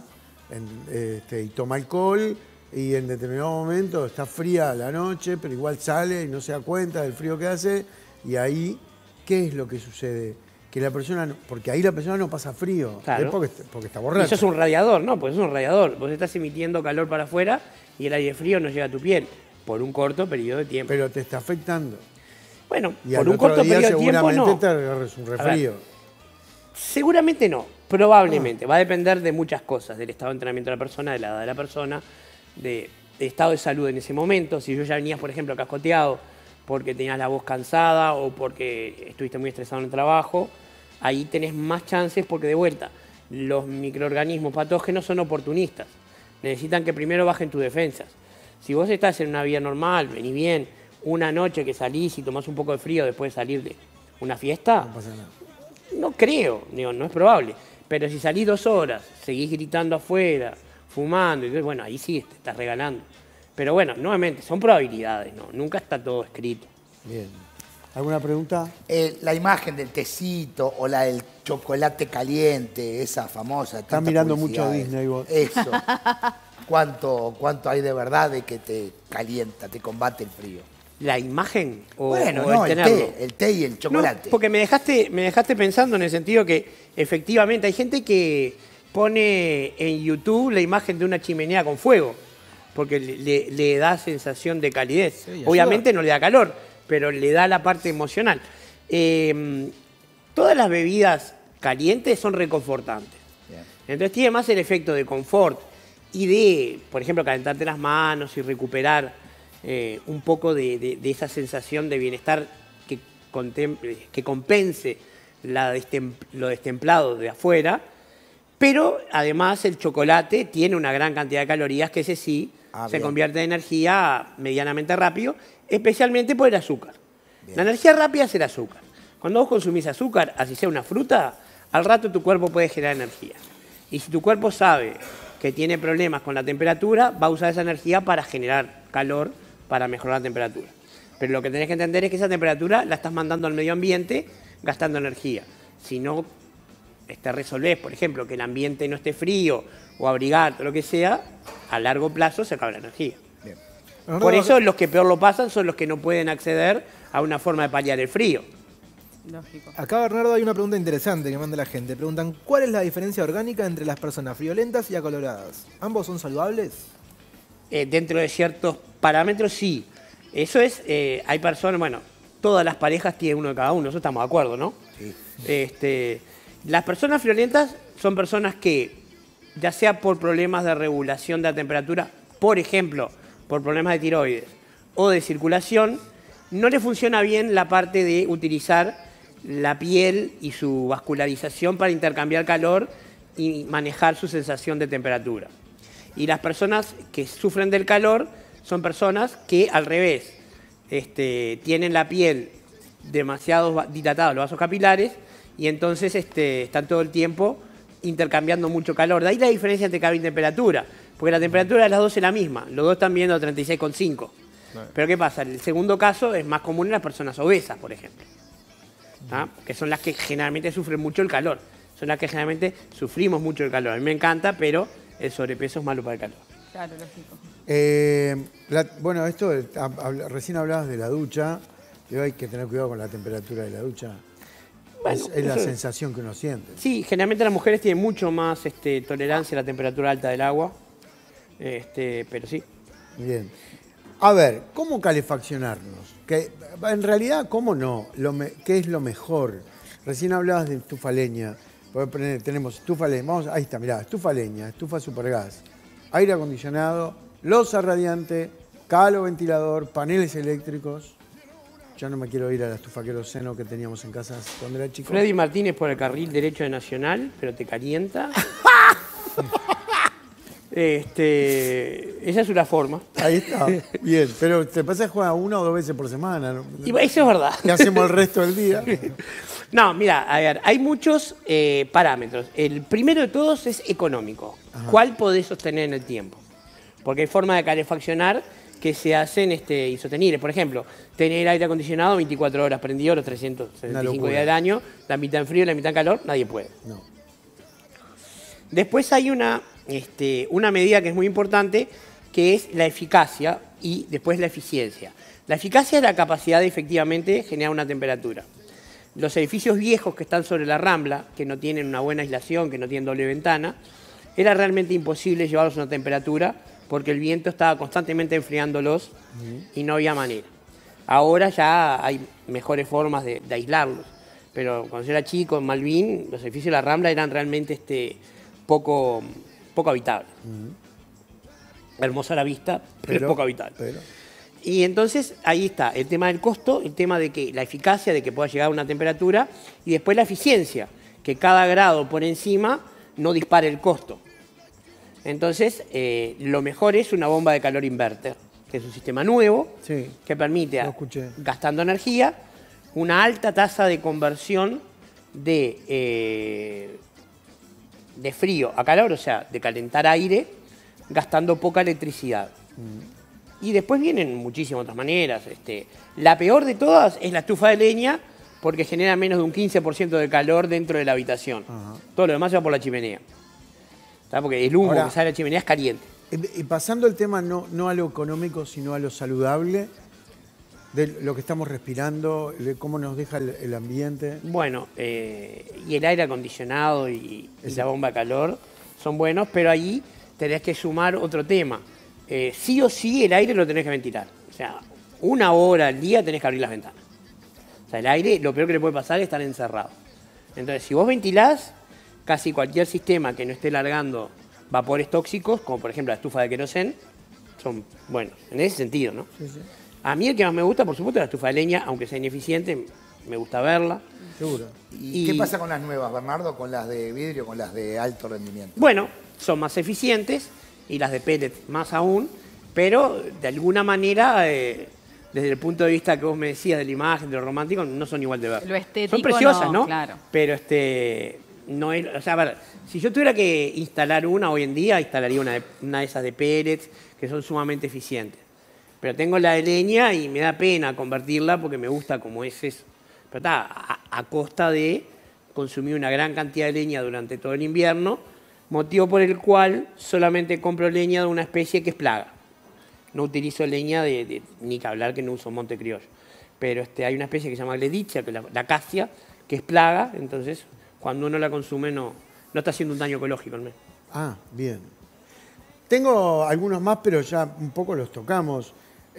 y toma alcohol y en determinado momento está fría la noche, pero igual sale y no se da cuenta del frío que hace, y ahí, ¿qué es lo que sucede? Que la persona, porque ahí la persona no pasa frío, Claro. es porque está Y borracha. eso es un radiador, ¿no? Pues es un radiador. Vos estás emitiendo calor para afuera y el aire frío no llega a tu piel por un corto periodo de tiempo. Pero te está afectando. Bueno, Y por al un otro corto día periodo de tiempo seguramente no. te agarres un resfrío. Seguramente no, probablemente. Va a depender de muchas cosas, del estado de entrenamiento de la persona, de la edad de la persona, del estado de salud en ese momento. Si yo ya venías, por ejemplo, cascoteado porque tenías la voz cansada o porque estuviste muy estresado en el trabajo, ahí tenés más chances porque de vuelta, los microorganismos patógenos son oportunistas. Necesitan que primero bajen tus defensas. Si vos estás en una vida normal, venís bien, una noche que salís y tomás un poco de frío después de salir de una fiesta, No pasa nada. no creo, digo, no es probable. Pero si salís 2 horas, seguís gritando afuera, fumando, y entonces, bueno, ahí sí te estás regalando. Pero bueno, nuevamente, son probabilidades, ¿no? Nunca está todo escrito. Bien. ¿Alguna pregunta? La imagen del tecito o la del chocolate caliente, esa famosa. Estás tanta mirando publicidad, mucho Disney vos. Eso. ¿Cuánto hay de verdad de que te calienta, te combate el frío? ¿La imagen o, Bueno, o no, el el tenerlo? té y el chocolate. No, porque me dejaste pensando en el sentido que efectivamente hay gente que pone en YouTube la imagen de una chimenea con fuego, porque le da sensación de calidez. Sí, ayuda. Obviamente no le da calor, pero le da la parte emocional. Todas las bebidas calientes son reconfortantes. Bien. Entonces tiene más el efecto de confort y de, por ejemplo, calentarte las manos y recuperar un poco de esa sensación de bienestar que compense lo destemplado de afuera. Pero además el chocolate tiene una gran cantidad de calorías que ese sí se bien. convierte en energía medianamente rápido, especialmente por el azúcar. La energía rápida es el azúcar. Cuando vos consumís azúcar, así sea una fruta, al rato tu cuerpo puede generar energía. Y si tu cuerpo sabe que tiene problemas con la temperatura, va a usar esa energía para generar calor, para mejorar la temperatura. Pero lo que tenés que entender es que esa temperatura la estás mandando al medio ambiente gastando energía. Si no resolvés, por ejemplo, que el ambiente no esté frío o abrigado, lo que sea, a largo plazo se acaba la energía. Bien. Por eso los que peor lo pasan son los que no pueden acceder a una forma de paliar el frío. Lógico. Acá, Bernardo, hay una pregunta interesante que manda la gente. Preguntan, ¿cuál es la diferencia orgánica entre las personas friolentas y acoloradas? ¿Ambos son saludables? Dentro de ciertos parámetros, sí. Eso es, hay personas, bueno, todas las parejas tienen uno de cada uno, eso estamos de acuerdo, ¿no? Sí. Las personas friolentas son personas que, ya sea por problemas de regulación de la temperatura, por ejemplo, por problemas de tiroides o de circulación, no le funciona bien la parte de utilizar la piel y su vascularización para intercambiar calor y manejar su sensación de temperatura. Y las personas que sufren del calor son personas que, al revés, tienen la piel demasiado dilatada, los vasos capilares, y entonces están todo el tiempo intercambiando mucho calor. De ahí la diferencia entre calor y temperatura, porque la temperatura de las dos es la misma, los dos están viendo 36,5. Pero ¿qué pasa? El segundo caso es más común en las personas obesas, por ejemplo, ¿ah? Que son las que generalmente sufren mucho el calor, son las que generalmente sufrimos mucho el calor. A mí me encanta, pero el sobrepeso es malo para el calor. Claro, lógico. Bueno, recién hablabas de la ducha, y hay que tener cuidado con la temperatura de la ducha. Bueno, es la eso- sensación que uno siente. Sí, generalmente las mujeres tienen mucho más tolerancia a la temperatura alta del agua, pero sí. Bien. A ver, ¿cómo calefaccionarnos? Que, en realidad, ¿cómo no? ¿Qué es lo mejor? Recién hablabas de estufa leña. Tenemos estufa leña. Ahí está, mirá, estufa leña, estufa supergas. aire acondicionado, losa radiante, ventilador, paneles eléctricos. Ya no me quiero ir a la estufa queroseno que teníamos en casa cuando era chico. Freddy Martínez por el carril derecho de Nacional, pero te calienta. Esa es una forma. Ahí está. Bien, pero te pasa que juega 1 o 2 veces por semana, ¿no? Y eso es verdad. ¿Qué hacemos el resto del día? No, mira, a ver, hay muchos parámetros. El primero de todos es económico. Ajá. ¿Cuál podés sostener en el tiempo? Porque hay formas de calefaccionar que se hacen insostenibles. Por ejemplo, tener aire acondicionado 24 horas prendido los 365 días del año, la mitad en frío y la mitad en calor, nadie puede. No. Después hay una medida que es muy importante, que es la eficacia y después la eficiencia. La eficacia es la capacidad de efectivamente generar una temperatura. Los edificios viejos que están sobre la Rambla, que no tienen una buena aislación, que no tienen doble ventana, era realmente imposible llevarlos a una temperatura porque el viento estaba constantemente enfriándolos y no había manera. Ahora ya hay mejores formas de aislarlos, pero cuando yo era chico en Malvin, los edificios de la Rambla eran realmente poco habitables. Hermosa la vista, pero poco habitable. Y entonces ahí está el tema del costo, el tema de que la eficacia de que pueda llegar a una temperatura y después la eficiencia, que cada grado por encima no dispare el costo. Entonces, lo mejor es una bomba de calor inverter, que es un sistema nuevo que permite, gastando energía, una alta tasa de conversión de frío a calor, o sea, de calentar aire, gastando poca electricidad. Y después vienen muchísimas otras maneras. La peor de todas es la estufa de leña, porque genera menos de un 15% de calor dentro de la habitación. Todo lo demás se va por la chimenea. ¿Sabes? Porque el humo que sale de la chimenea es caliente. Y pasando el tema no a lo económico, sino a lo saludable, de lo que estamos respirando, de cómo nos deja el ambiente. Bueno, y el aire acondicionado y la bomba de calor son buenos, pero ahí tenés que sumar otro tema. Sí o sí el aire lo tenés que ventilar. O sea, 1 hora al día tenés que abrir las ventanas. O sea, el aire, lo peor que le puede pasar es estar encerrado. Entonces, si vos ventilás, casi cualquier sistema que no esté largando vapores tóxicos, como por ejemplo la estufa de querosén, son buenos, en ese sentido, ¿no? Sí, sí. A mí el que más me gusta, por supuesto, es la estufa de leña, aunque sea ineficiente, me gusta verla. Seguro. ¿Y qué pasa con las nuevas, Bernardo? Con las de vidrio, con las de alto rendimiento. Bueno, son más eficientes y las de pellet más aún, pero de alguna manera, desde el punto de vista que vos me decías de la imagen, de lo romántico, no son igual de ver. Lo estético son preciosas, ¿no? Claro. Pero no es, o sea, a ver, si yo tuviera que instalar una hoy en día, instalaría una de esas de pellets que son sumamente eficientes. Pero tengo la de leña y me da pena convertirla porque me gusta como es eso. Pero está a costa de consumir una gran cantidad de leña durante todo el invierno, motivo por el cual solamente compro leña de una especie que es plaga. No utilizo leña ni que hablar que no uso monte criollo. Pero hay una especie que se llama gledicia, que es la acacia, que es plaga, entonces cuando uno la consume no está haciendo un daño ecológico. ¿No? Ah, bien. Tengo algunos más, pero ya un poco los tocamos.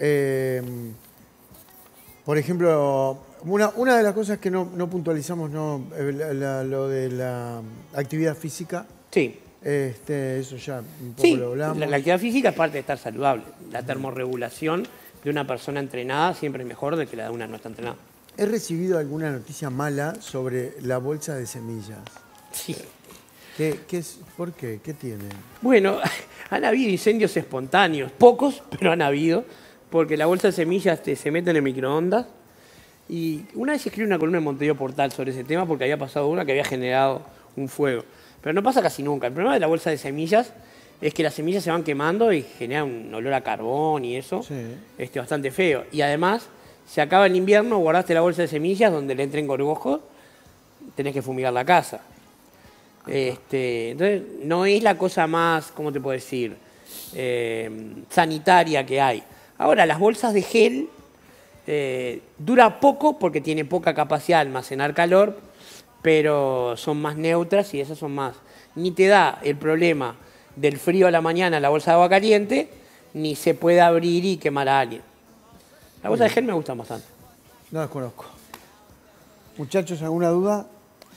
Por ejemplo, una de las cosas que no puntualizamos, lo de la actividad física. Sí. Eso ya un poco lo hablamos. La actividad física es parte de estar saludable. La termorregulación de una persona entrenada siempre es mejor de que la de una no está entrenada. He recibido alguna noticia mala sobre la bolsa de semillas. Sí. ¿Por qué? ¿Qué tiene? Bueno, han habido incendios espontáneos, pocos, pero han habido, porque la bolsa de semillas se mete en el microondas. Y una vez escribí una columna en Montevideo Portal sobre ese tema porque había pasado una que había generado un fuego. Pero no pasa casi nunca. El problema de la bolsa de semillas es que las semillas se van quemando y genera un olor a carbón y eso, bastante feo. Y además, se acaba el invierno, guardaste la bolsa de semillas donde le entren gorgojos, tenés que fumigar la casa. Entonces, no es la cosa más, ¿cómo te puedo decir?, sanitaria que hay. Ahora, las bolsas de gel dura poco porque tiene poca capacidad de almacenar calor, pero son más neutras y esas son más. Ni te da el problema del frío a la mañana la bolsa de agua caliente, ni se puede abrir y quemar a alguien. La bolsa de gel me gusta bastante. No las conozco. Muchachos, ¿alguna duda?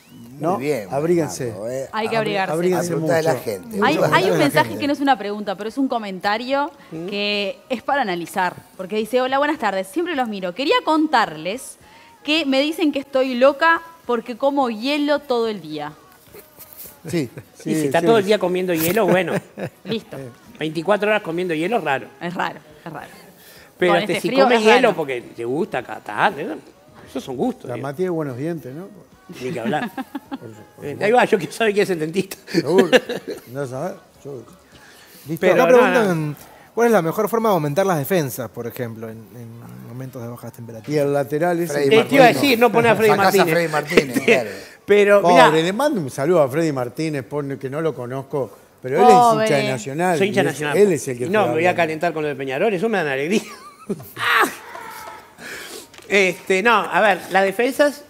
¿no? Muy bien. Abríguense. Bernardo, Hay que abrigarse. Abríguense Disfruta de la mucho. gente. Hay un mensaje gente. que no es una pregunta, pero es un comentario que es para analizar. Porque dice, hola, buenas tardes, siempre los miro. Quería contarles que me dicen que estoy loca porque como hielo todo el día. Sí, Y si está todo el día comiendo hielo, bueno. Listo. 24 horas comiendo hielo es raro. Es raro, es raro. Pero Con este si frío come es hielo raro. porque te gusta cada tanto, esos son gustos. La digo. Mati tiene buenos dientes, ¿no? Ni que hablar. Ahí va, yo quiero saber quién es el dentista. Seguro. No sabes. ¿Listo? Pero Acá no, preguntan cuál es la mejor forma de aumentar las defensas, por ejemplo, en momentos de bajas Y temperaturas. el lateral es Freddy el... Te iba a Martínez. decir, no poner a Freddy Sacás a Martínez. Freddy Martínez, claro. Pero, Pobre, mirá, le mando un saludo a Freddy Martínez, que no lo conozco, pero él Pobre. es hincha de Nacional. soy hincha y nacional. Él es el que Y no, te me voy a habla. calentar con lo de Peñarol, eso me da alegría. No, a ver, las defensas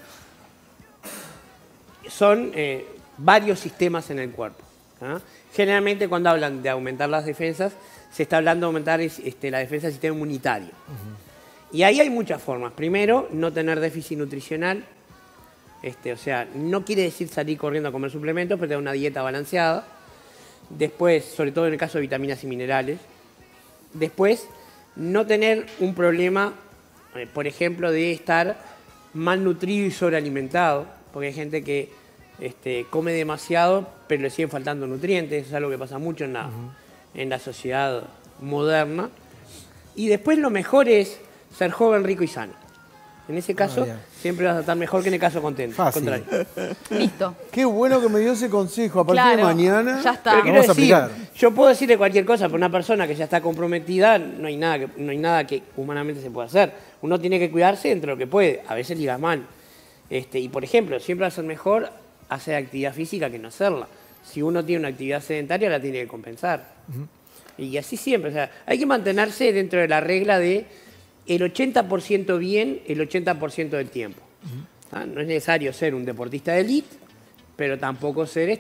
son varios sistemas en el cuerpo. ¿Ah? Generalmente cuando hablan de aumentar las defensas, se está hablando de aumentar la defensa del sistema inmunitario. Y ahí hay muchas formas. Primero, no tener déficit nutricional. O sea, no quiere decir salir corriendo a comer suplementos, pero tener una dieta balanceada. Después, sobre todo en el caso de vitaminas y minerales. Después, no tener un problema, por ejemplo, de estar malnutrido y sobrealimentado, porque hay gente que come demasiado, pero le siguen faltando nutrientes. Es algo que pasa mucho en la sociedad moderna. Y después lo mejor es ser joven, rico y sano. En ese caso, bien. siempre vas a estar mejor que en el caso Fácil. contrario. Listo. Qué bueno que me dio ese consejo. A partir de Claro, mañana... ya está. Pero quiero Vamos a decir, aplicar. yo puedo decirle cualquier cosa, pero una persona que ya está comprometida, no hay nada que humanamente se pueda hacer. Uno tiene que cuidarse dentro de lo que puede. A veces liga mal. Y por ejemplo, siempre va a ser mejor hacer actividad física que no hacerla. Si uno tiene una actividad sedentaria, la tiene que compensar. Y así siempre. O sea, hay que mantenerse dentro de la regla de el 80% bien, el 80% del tiempo. ¿Ah? No es necesario ser un deportista de élite, pero tampoco ser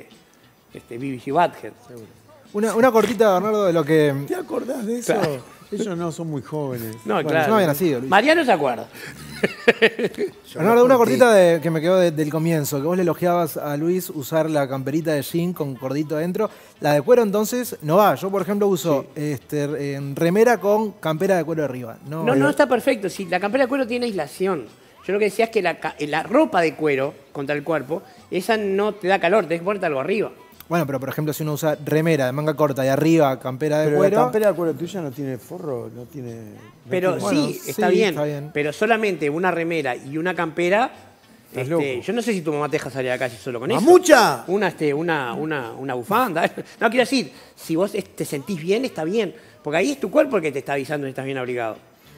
BBC Badhead. Una cortita, Bernardo, de lo que... ¿Te acordás de eso? Claro. Ellos no son muy jóvenes. No, Bueno, claro. yo no había nacido, Luis. Mariano se acuerda. Bernardo, una cortita que me quedó del comienzo, que vos le elogiabas a Luis usar la camperita de jean con cordito adentro. La de cuero entonces no va. Yo, por ejemplo, uso remera con campera de cuero arriba. No, está perfecto. Si la campera de cuero tiene aislación. Yo lo que decía es que la ropa de cuero contra el cuerpo, esa no te da calor, tenés que ponerte algo arriba. Bueno, pero por ejemplo, si uno usa remera de manga corta y arriba campera de Pero cuero... la campera de cuero tuya no tiene forro, no tiene... no Pero tiene- Bueno, sí, sí, está bien. está bien. Pero solamente una remera y una campera. Estás loco. Yo no sé si tu mamá te deja salir a la calle solo con eso. ¡Mamucha! Una bufanda. No, quiero decir, si vos te sentís bien, está bien. Porque ahí es tu cuerpo el que te está avisando si estás bien abrigado.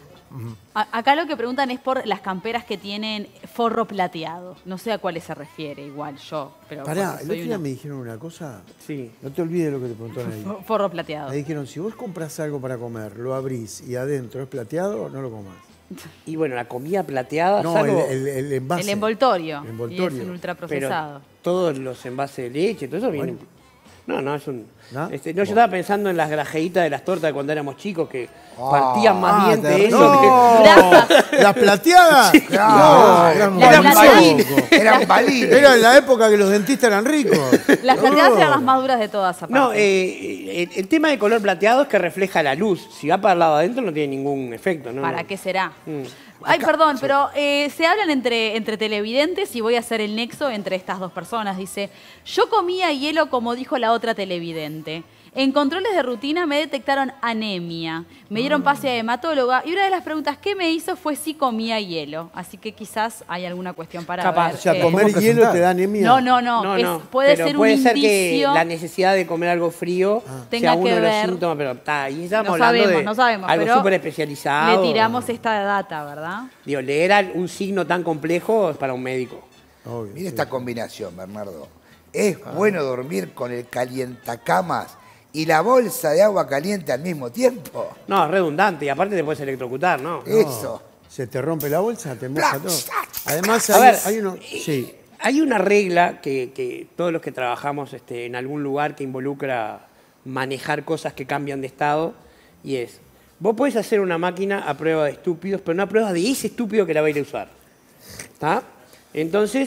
Acá lo que preguntan es por las camperas que tienen forro plateado. No sé a cuáles se refiere, igual yo. Pero Pará, porque el soy otro día una- me dijeron una cosa. Sí. No te olvides lo que te preguntaron ahí. Forro plateado. Me dijeron, si vos compras algo para comer, lo abrís y adentro es plateado, no lo comas. Y bueno, la comida plateada, No, salvo, el envase. El envoltorio. El Y envoltorio. es un pero ultraprocesado. todos los envases de leche, todo eso viene. No, es un. ¿No? Yo estaba pensando en las grajeitas de las tortas de cuando éramos chicos que partían más bien de terrible. eso que. Grasas. ¿Las plateadas? Claro, eran La eran plateada- balines. Eran balines. Era en la época que los dentistas eran ricos. Las plateadas No. eran las más duras de todas, aparte. No, el tema de color plateado es que refleja la luz. Si va para el lado adentro no tiene ningún efecto, ¿no? ¿Para qué será? Mm. Ay, perdón, pero se hablan entre televidentes y voy a hacer el nexo entre estas dos personas. Dice, yo comía hielo como dijo la otra televidente. En controles de rutina me detectaron anemia. Me dieron pase a hematóloga y una de las preguntas que me hizo fue si comía hielo. Así que quizás hay alguna cuestión para Capaz. ver. O sea, que- comer ¿Cómo hielo presentar? te da anemia. No, puede pero ser puede un ser que indicio. la necesidad de comer algo frío Tenga sea uno que de los ver. síntomas, pero está, ahí estamos No hablando sabemos, de no sabemos, algo pero súper especializado. Le tiramos esta data, ¿verdad? Digo, leer un signo tan complejo es para un médico. Obvio, Mira sí. esta combinación, Bernardo. Es bueno dormir con el calientacamas y la bolsa de agua caliente al mismo tiempo. No, es redundante y aparte te puedes electrocutar, ¿no? Eso. Se te rompe la bolsa, te moja todo. Además, A ver, hay uno... Sí. Hay una regla que todos los que trabajamos en algún lugar que involucra manejar cosas que cambian de estado, y es, vos podés hacer una máquina a prueba de estúpidos, pero no a prueba de ese estúpido que la va a ir a usar. ¿Está? Entonces,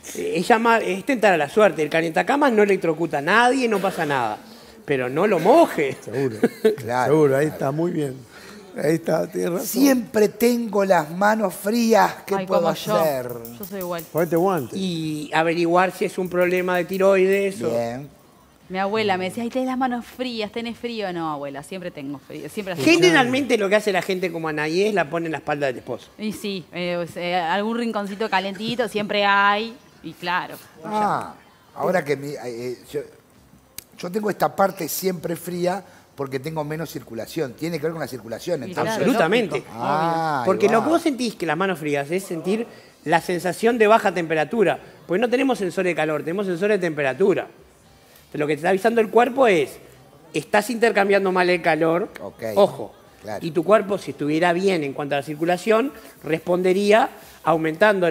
Es tentar a la suerte. El calientacamas no electrocuta a nadie, no pasa nada. Pero no lo moje. Seguro. Claro. Seguro, ahí está, muy bien. Ahí está, tienes razón. Siempre tengo las manos frías. ¿Qué Ay, puedo como hacer? Yo soy igual. Ponete guantes. Y averiguar si es un problema de tiroides o... Bien. Mi abuela me decía, ay, tenés las manos frías, tenés frío. No, abuela, siempre tengo frío. Siempre así. Generalmente lo que hace la gente como Anayé es la pone en la espalda del esposo. Y sí, algún rinconcito calentito siempre hay. Y claro. Ahora que yo tengo esta parte siempre fría porque tengo menos circulación. Tiene que ver con la circulación, Y entonces. claro, Absolutamente. lógico. Porque ahí lo va. que vos sentís que las manos frías es sentir la sensación de baja temperatura. Porque no tenemos sensores de calor, tenemos sensores de temperatura. Entonces, lo que te está avisando el cuerpo es, estás intercambiando mal el calor, Ok, ojo. claro. Y tu cuerpo, si estuviera bien en cuanto a la circulación, respondería aumentando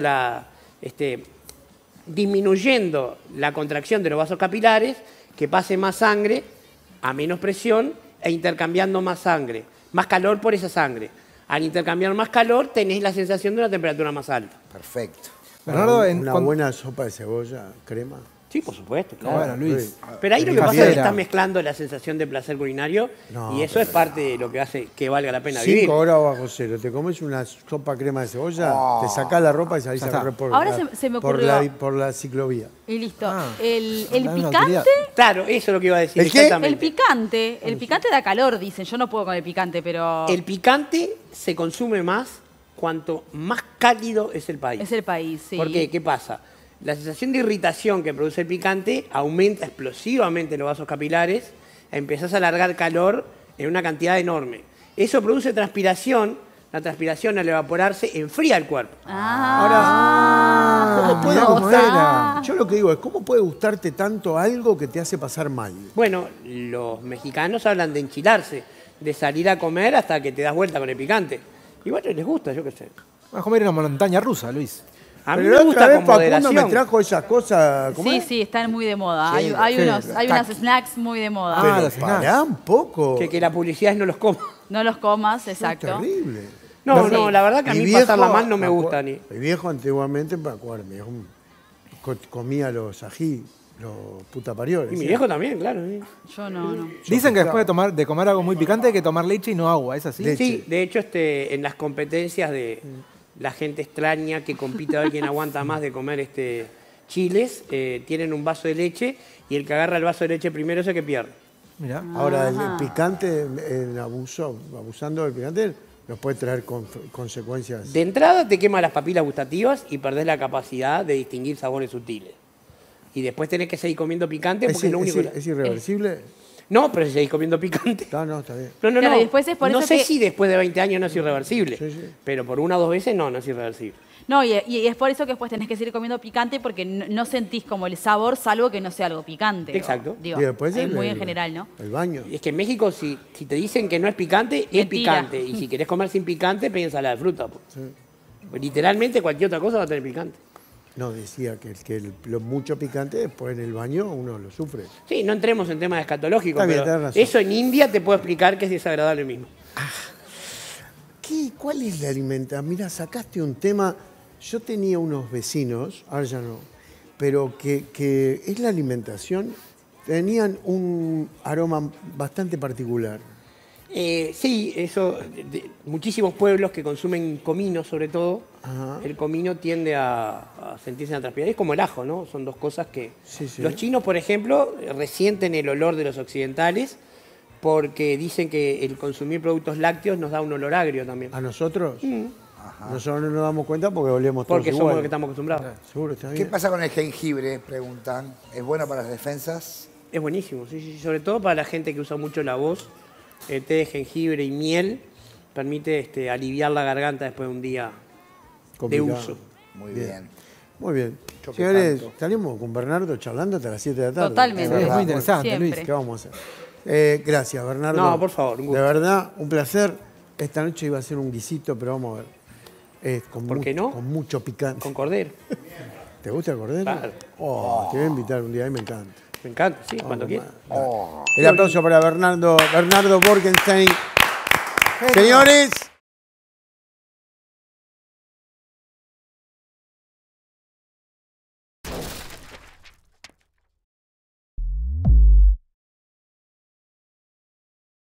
disminuyendo la contracción de los vasos capilares, que pase más sangre a menos presión e intercambiando más sangre, más calor por esa sangre. Al intercambiar más calor, tenés la sensación de una temperatura más alta. Perfecto. Bernardo, Una buena sopa de cebolla, crema. Sí, por supuesto, claro. Bueno, Luis. Pero ahí lo que pasa es Casera. que estás mezclando la sensación de placer culinario No, y eso es parte de lo que hace que valga la pena 5 vivir. horas bajo cero. Te comes una sopa crema de cebolla, te sacás la ropa y salís Ya a está. correr por, Ahora se me por, ocurrió. por la ciclovía. Y listo. Ah, el dame una picante. utilidad. Claro, eso es lo que iba a decir. ¿El qué? Exactamente. El picante da calor, dicen. Yo no puedo con el picante, pero El picante se consume más cuanto más cálido es el país. es el país, sí. ¿Por qué? ¿Qué pasa? La sensación de irritación que produce el picante aumenta explosivamente los vasos capilares, empezás a largar calor en una cantidad enorme. Eso produce transpiración, la transpiración al evaporarse enfría el cuerpo. Ah, ¿Cómo puede mirá cómo gustar? era. Yo lo que digo es, ¿cómo puede gustarte tanto algo que te hace pasar mal? Bueno, los mexicanos hablan de enchilarse, de salir a comer hasta que te das vuelta con el picante. Y bueno, les gusta, yo qué sé. Vas a comer en una montaña rusa, Luis. A mí Pero me la gusta otra vez con Facundo moderación. me trajo esas cosas. ¿Cómo Sí, es? sí, están muy de moda. Sí, Hay sí. unas snacks muy de moda. Ah, Pero los snacks. pará un poco. Que la publicidad es no los coma. No los comas, Es exacto. terrible. No, Sí. no, la verdad que a Mi mí viejo, pasarla mal no me gusta ni. Mi viejo antiguamente, me acuerdo, mi viejo comía los ají, los putaparioles. Y mi ¿sí? viejo también, claro. sí. Yo no. Dicen que después de comer algo muy picante hay que tomar leche y no agua, ¿es así? Leche. Sí, de hecho, en las competencias de la gente extraña que compite a ver quién aguanta más de comer chiles, tienen un vaso de leche y el que agarra el vaso de leche primero es el que pierde. Mirá. Ahora, el picante, abusando del picante, nos puede traer consecuencias. De entrada te quema las papilas gustativas y perdés la capacidad de distinguir sabores sutiles. Y después tenés que seguir comiendo picante porque es lo único ¿Es irreversible? No, pero si seguís comiendo picante. No, está bien. No, Claro, y después es por no eso sé que- si después de 20 años no es irreversible. Sí, sí. Pero por una o dos veces no es irreversible. No, y es por eso que después tenés que seguir comiendo picante porque no sentís como el sabor, salvo que no sea algo picante. Exacto. Digo, Y después es muy en general, ¿no? El baño. Y es que en México, si te dicen que no es picante, es Mentira. picante. Y si querés comer sin picante, pedí ensalada de fruta. Pues literalmente cualquier otra cosa va a tener picante. No, decía que lo mucho picante, después en el baño uno lo sufre. Sí, no entremos en temas escatológicos, Está bien, pero tenés razón. eso en India te puedo explicar que es desagradable mismo. ¿Cuál es la alimentación? Mira, sacaste un tema. Yo tenía unos vecinos, ahora ya no, pero que es la alimentación. Tenían un aroma bastante particular. Sí, eso, muchísimos pueblos que consumen comino sobre todo, Ajá. el comino tiende a sentirse en la transpirar. Es como el ajo, ¿no? Son dos cosas que... Sí, sí. Los chinos, por ejemplo, resienten el olor de los occidentales porque dicen que el consumir productos lácteos nos da un olor agrio también. ¿A nosotros? Nosotros no nos damos cuenta porque olemos todos Porque somos igual. los que estamos acostumbrados. Seguro, está ¿Qué bien. pasa con el jengibre? Preguntan. ¿Es bueno para las defensas? Es buenísimo, sí, sí, sobre todo para la gente que usa mucho la voz. El té de jengibre y miel permite aliviar la garganta después de un día Complicado. de uso. Muy Bien. bien. Muy bien. Yo que Señores, tanto. salimos con Bernardo charlando hasta las 7 de la tarde. Totalmente. Es verdad. muy interesante, Siempre. Luis. ¿Qué vamos a hacer? Gracias, Bernardo. No, por favor, un gusto. De verdad, un placer. Esta noche iba a ser un guisito, pero vamos a ver. ¿Por qué no? Con mucho picante. Con cordero. ¿Te gusta el cordero? Claro. Oh, te voy a invitar un día, a mí me encanta. Me encanta, sí, cuando quieras. El aplauso para Bernardo Borgenstein. Señores,